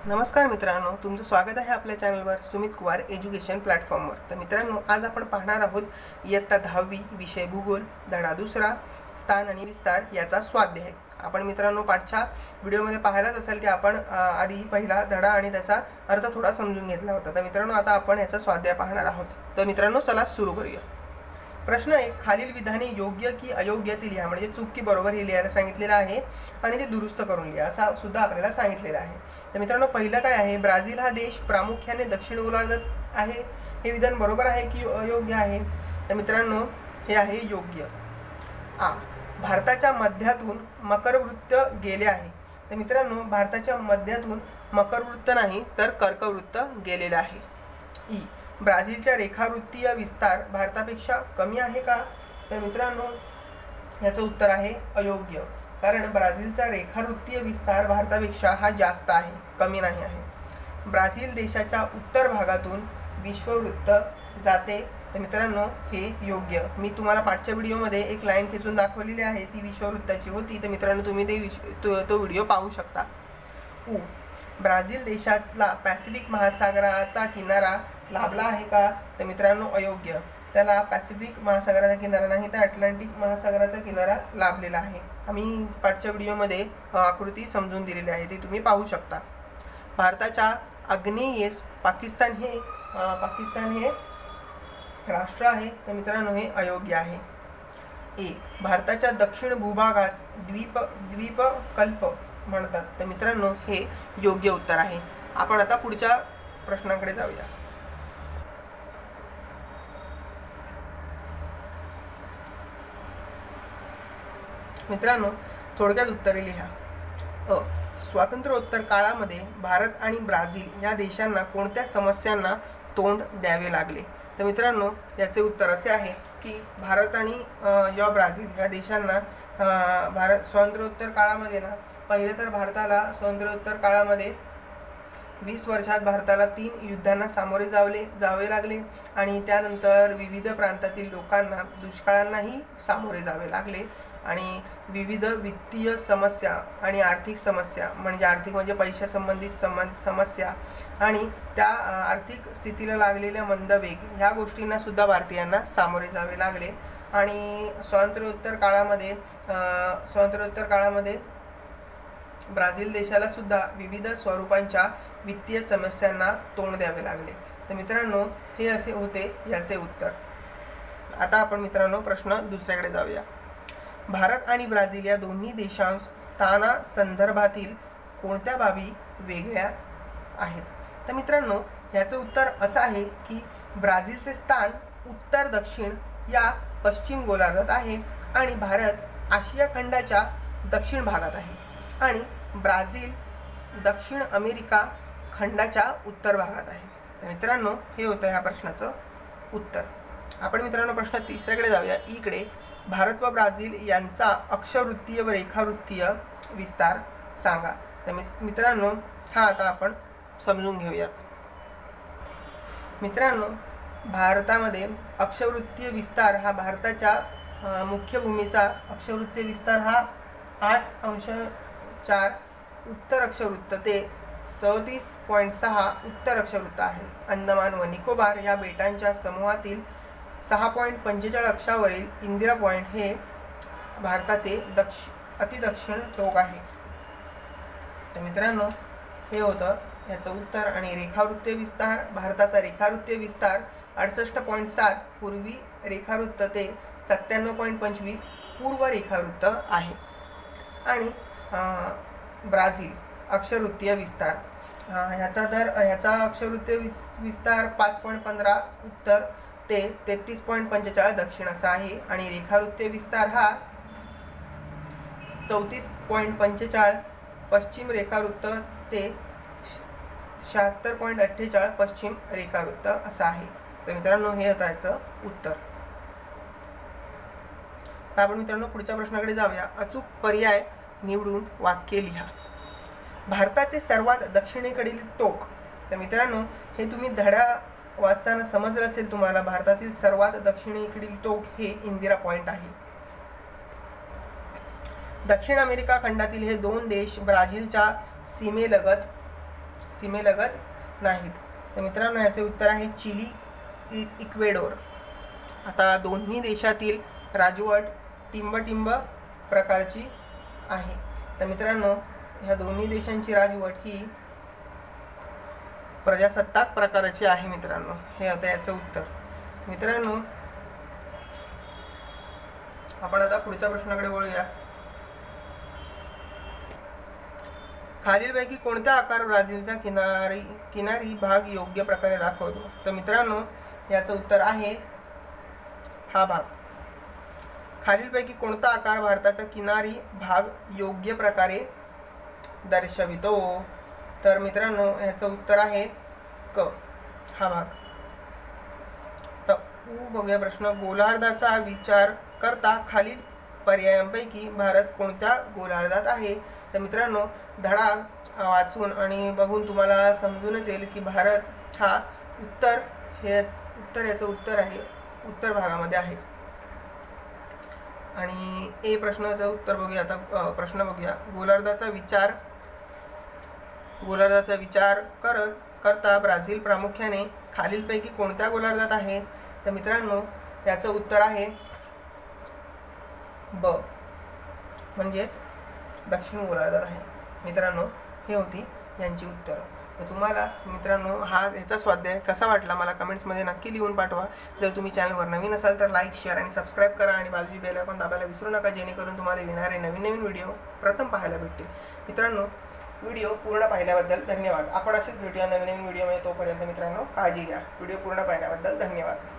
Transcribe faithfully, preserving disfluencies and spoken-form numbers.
नमस्कार मित्रांनो, तुमचं स्वागत आहे आपल्या चॅनलवर सुमित कुमार एज्युकेशन प्लॅटफॉर्मवर। तर मित्रांनो, आज आपण पाहणार आहोत इयत्ता दहावी विषय भूगोल धडा दुसरा स्थान आणि विस्तार याचा स्वाध्याय। आपण मित्रांनो पाठच्या व्हिडिओमध्ये पाहिलाच असेल की आपण आधी पहिला धडा आणि त्याचा अर्थ थोडा समजून घेतला होता। तर मित्रांनो, आता आपण याचा स्वाध्याय पाहणार आहोत। तर मित्रांनो, चला सुरू करूया। प्रश्न एक, खालील विधाने योग्य की अयोग्य ती लिहा। म्हणजे चूक की बरोबर हे लिहायला सांगितलेलं आहे आणि ते दुरुस्त करून लिहा असा सुद्धा आपल्याला सांगितलेलं आहे। तर मित्रांनो, पहिलं काय आहे, ब्राझील हा देश प्रामुख्याने दक्षिण गोलार्धात आहे, हे विधान बरोबर आहे की अयोग्य आहे? तर मित्रांनो, हे आहे योग्य। आ, भारताच्या मध्यातून मकरवृत्त गेले आहे। तर मित्रांनो, भारताच्या मध्यातून मकरवृत्त नाही तर कर्कवृत्त गेलेले आहे। ई, ब्राझीलच्या रेखावृत्तीय विस्तार भारतापेक्षा कमी आहे का? तर मित्रांनो, याचं उत्तर आहे अयोग्य, कारण ब्राझीलचा रेखावृत्तीय विस्तार भारतापेक्षा हा जास्त आहे, कमी नाही आहे। ब्राझील देशाच्या उत्तर भागातून विश्ववृत्त जाते। तर मित्रांनो, हे योग्य। मी तुम्हाला पाठच्या व्हिडिओमध्ये एक लाईन खेचून दाखवलेली आहे, ती विश्ववृत्ताची होती। तर मित्रांनो, तुम्ही ते तो, तो व्हिडिओ पाहू शकता। उ, ब्राझील देशातला पॅसिफिक महासागराचा किनारा लाभला आहे का? तर मित्रांनो, अयोग्य। त्याला पॅसिफिक महासागराचा किनारा नाही तर अटलांटिक महासागराचा किनारा लाभलेला आहे। आम्ही पाठच्या व्हिडिओमध्ये आकृती समजून दिलेली आहे, ती तुम्ही पाहू शकता। भारताच्या आग्नेयेस पाकिस्तान हे पाकिस्तान हे राष्ट्र आहे। तर मित्रांनो, हे अयोग्य आहे। ए, भारताच्या दक्षिण भूभागास द्वीप द्वीपकल्प म्हणतात। तर मित्रांनो, हे योग्य उत्तर आहे। आपण आता पुढच्या प्रश्नाकडे जाऊया। मित्रांनो, थोडक्यात उत्तरे लिहा। अ, स्वातंत्र्योत्तर काळामध्ये भारत आणि ब्राझील या देशांना कोणत्या समस्यांना तोंड द्यावे लागले? तर मित्रांनो, याचे उत्तर असे आहे की भारत आणि या ब्राझील या देशांना भारत स्वातंत्र्योत्तर काळामध्ये ना, पहिले तर भारताला स्वातंत्र्योत्तर काळामध्ये वीस वर्षात भारताला तीन युद्धांना सामोरे जावले जावे लागले आणि त्यानंतर विविध प्रांतातील लोकांना दुष्काळांनाही सामोरे जावे लागले आणि विविध वित्तीय समस्या आणि आर्थिक समस्या, म्हणजे आर्थिक म्हणजे पैशासंबंधित समस्या आणि त्या आर्थिक स्थितीला लागलेल्या मंदवेग ह्या गोष्टींना सुद्धा भारतीयांना सामोरे जावे लागले। आणि स्वातंत्र्योत्तर काळामध्ये स्वातंत्र्योत्तर काळामध्ये ब्राझील देशाला सुद्धा विविध स्वरूपांच्या वित्तीय समस्यांना तोंड द्यावे लागले। तर मित्रांनो, हे असे होते याचे उत्तर। आता आपण मित्रांनो प्रश्न दुसऱ्याकडे जाऊया। भारत आणि ब्राझील या दोन्ही देशांस स्थाना संदर्भातील कोणत्या बाबी वेगळ्या आहेत? तर मित्रांनो, याचं उत्तर असं आहे की ब्राझीलचे स्थान उत्तर दक्षिण या पश्चिम गोलार्धात आहे आणि भारत आशिया खंडाच्या दक्षिण भागात आहे आणि ब्राझील दक्षिण अमेरिका खंडाच्या उत्तर भागात आहे। तर मित्रांनो, हे होतं ह्या प्रश्नाचं उत्तर। आपण मित्रांनो प्रश्न तिसऱ्याकडे जाऊया। इकडे भारत व ब्राझील यांचा अक्षवृत्तीय व रेखावृत्तीय विस्तार सांगा। तर मित्रांनो, हा आता आपण समजून घेऊयात। मित्रांनो, भारतामध्ये अक्षवृत्तीय विस्तार हा भारताच्या मुख्य भूमीचा अक्षवृत्तीय विस्तार हा आठ अंश चार उत्तर अक्षवृत्त ते सदतीस पॉईंट सहा उत्तर अक्षवृत्त आहे। अंदमान व निकोबार या बेटांच्या समूहातील सहा पॉईंट पंचेचाळीस अक्षावरील इंदिरा पॉईंट हे भारताचे दक्ष अतिदक्षिण टोक आहे। तर मित्रांनो, हे होतं याचं उत्तर। आणि रेखावृत्तीय विस्तार, भारताचा रेखावृत्तीय विस्तार अडुसष्ट पॉईंट सात पूर्वी रेखावृत्त ते सत्त्याण्णव पॉईंट पंचवीस पूर्व रेखावृत्त आहे। आणि ब्राझील अक्षवृत्तीय विस्तार ह्याचा दर ह्याचा अक्षवृत्तीय विस्तार पाच पॉईंट पंधरा उत्तर ते तेहतीस पॉईंट पंचेचाळीस दक्षिण असा आहे आणि रेखावृत्तीय विस्तार हा चौतीस पॉईंट पंचेचाळीस पश्चिम रेखावृत्त ते शहात्तर पॉईंट अठ्ठेचाळीस पश्चिम रेखावृत्त असा आहे। तर मित्रांनो, हे होतं याचं उत्तर। तर आपण मित्रांनो पुढच्या प्रश्नाकडे जाऊया। अचूक पर्याय निवडून वाक्य लिहा। भारताचे सर्वात दक्षिणेकडील टोक। तर मित्रांनो, हे तुम्ही धडा वाचताना समजलं असेल तुम्हाला, भारतातील सर्वात दक्षिणेकडील टोक हे इंदिरा पॉईंट आहे। दक्षिण अमेरिका खंडातील हे दोन देश ब्राझीलच्या सीमेलगत सीमेलगत नाहीत. तर मित्रांनो याचे उत्तर आहे चिली, इ इक्वेडोर. आता दोन्ही देशातील राजवट टिंब-टिंब प्रकारची आहे. तर मित्रांनो ह्या दोन्ही देशांची राजवट ही प्रजासत्ताक प्रकाराची आहे. मित्रांनो हे होतं याचं उत्तर. मित्रांनो आपण आता पुढच्या प्रश्नाकडे वळूया. खालीलपैकी कोणता आकार ब्राझीलचा किनारी किनारी भाग योग्य प्रकारे दाखवतो? तर मित्रांनो याचं उत्तर आहे हा भाग. खालीलपैकी कोणता आकार भारताचा किनारी भाग योग्य प्रकारे दर्शवितो? तर मित्रांनो ह्याचं उत्तर आहे क, हा भाग. तर उ बघूया प्रश्न. गोलार्धाचा विचार करता खालील पर्यायांपैकी भारत कोणत्या गोलार्धात आहे? तर मित्रांनो धडा वाचून आणि बघून तुम्हाला समजूनच येईल की भारत हा उत्तर हे उत्तर याचं उत्तर आहे उत्तर भागामध्ये आहे. आणि ए प्रश्नाचं उत्तर बघूया. आता प्रश्न बघूया. गोलार्धाचा विचार गोलार्धाचा विचार करत करता ब्राझील प्रामुख्याने खालीलपैकी कोणत्या गोलार्धात आहे? तर मित्रांनो याचं उत्तर आहे ब, म्हणजेच दक्षिण गोलार्धात आहे. मित्रांनो हे होती यांची उत्तरं. तर तुम्हाला मित्रांनो हा ह्याचा स्वाध्याय कसा वाटला मला कमेंट्समध्ये नक्की लिहून पाठवा. जर तुम्ही चॅनलवर नवीन असाल तर लाईक, शेअर आणि सबस्क्राईब करा आणि बाजूची बेल आयकॉन दाबायला विसरू नका, जेणेकरून तुम्हाला येणारे नवीन नवीन व्हिडिओ प्रथम पाहायला भेटतील. मित्रांनो व्हिडिओ पूर्ण पाहिल्याबद्दल धन्यवाद. आपण असेच भेटूया नवीन नवीन व्हिडिओमध्ये. तोपर्यंत मित्रांनो काळजी घ्या. व्हिडिओ पूर्ण पाहिल्याबद्दल धन्यवाद.